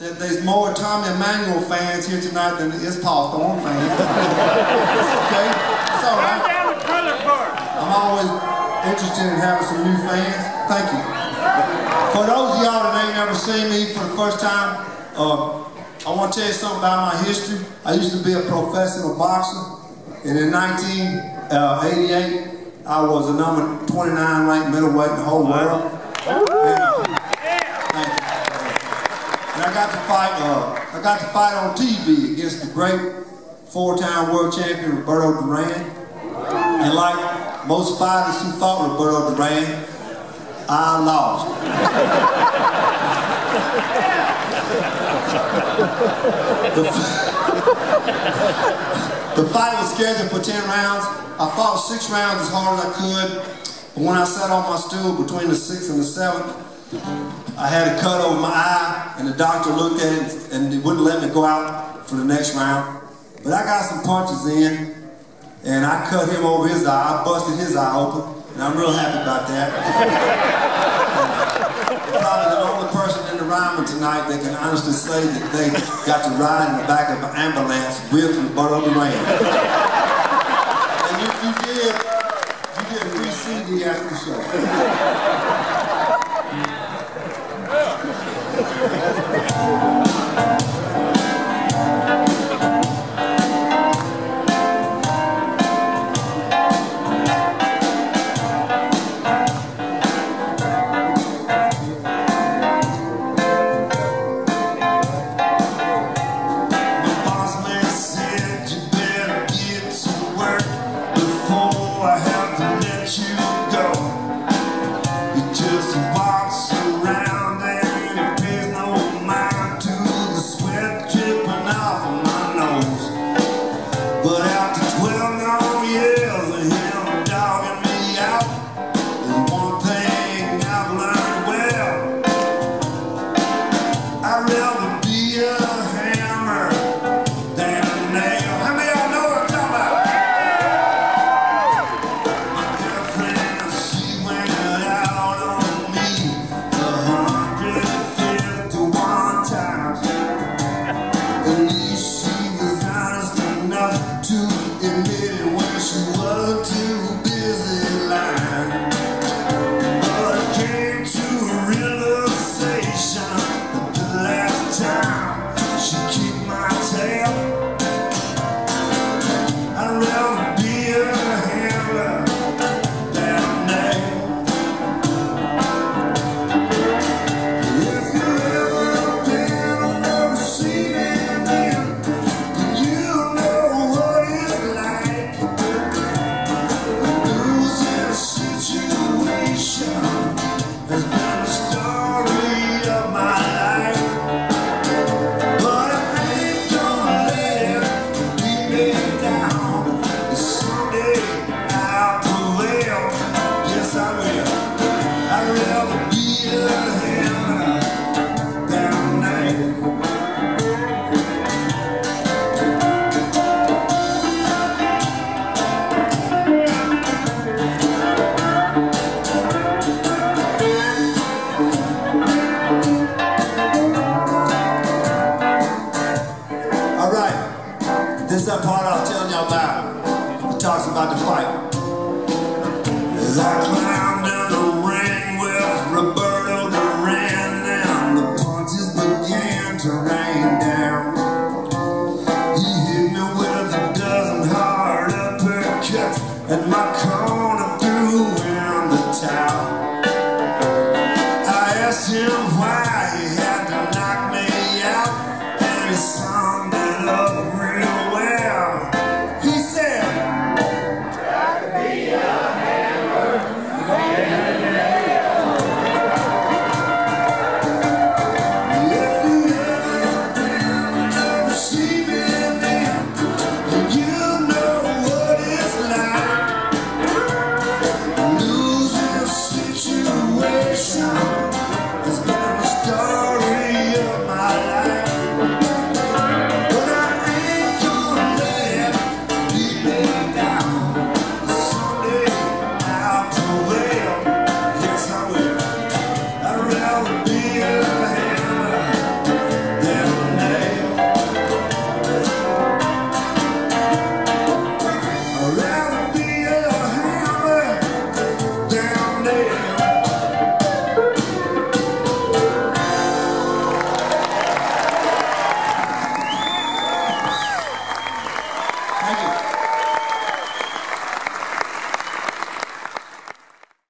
that there's more Tommy Emmanuel fans here tonight than there is Paul Thorn fans. It's okay. It's all right. I'm always interested in having some new fans. Thank you. For those of y'all that ain't never seen me for the first time, I want to tell you something about my history. I used to be a professional boxer, and in 1988, I was the number 29 ranked middleweight in the whole world. And, thank you. And I got to fight on TV against the great four-time world champion Roberto Duran. And like most fighters who fought Roberto Duran, I lost. The fight was scheduled for 10 rounds. I fought 6 rounds as hard as I could. But when I sat on my stool between the 6th and the 7th, I had a cut over my eye, and the doctor looked at it and he wouldn't let me go out for the next round. But I got some punches in, and I cut him over his eye. I busted his eye open, and I'm real happy about that. Probably the only person in the Ryman tonight that can honestly say that they got to ride in the back of an ambulance with Roberto Duran. And if you did, you get a free CD after the show. This is that part I was telling y'all about. It talks about the fight. As I climbed in the ring with Roberto Duran, and the punches began to rain down. He hit me with a dozen hard uppercuts, and my corner threw in the towel. I asked him why he had to knock me